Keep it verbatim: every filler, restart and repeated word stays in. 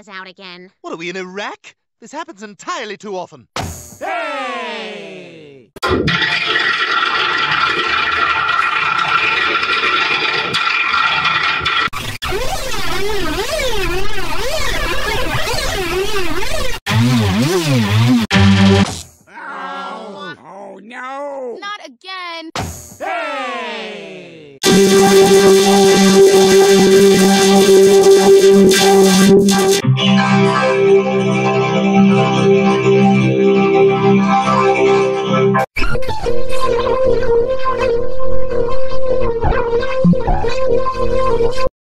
power's out again. What are we, in Iraq? This happens entirely too often. Hey!